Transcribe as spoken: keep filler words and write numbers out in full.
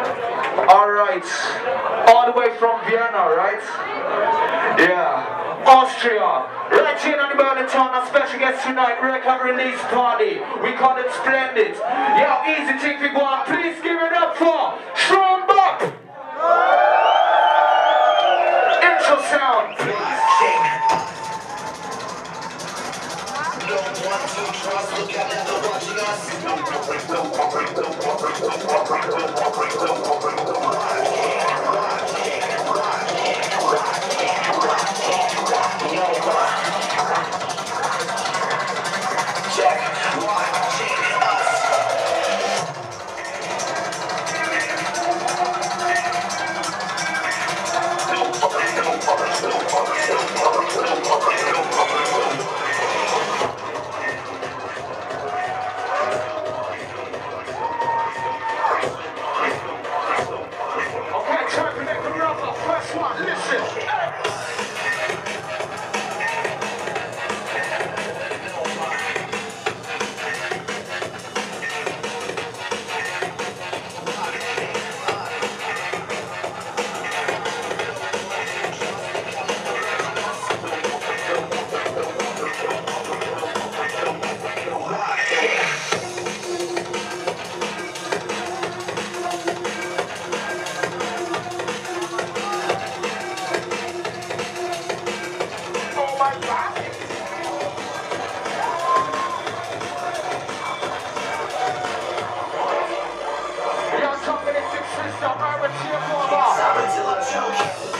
Alright, all the way from Vienna, right? Yeah, Austria. Right here on the Berlin town, a special guest tonight, record release party. We call it Splendid. Yeah, easy thing to go on. Please give it up for Shroombab. Intro sound, please. No one to trust, look at them watching us. Check, watching us. Okay, time to make the rubber. First one, listen. Stop, I would cheer for a bar.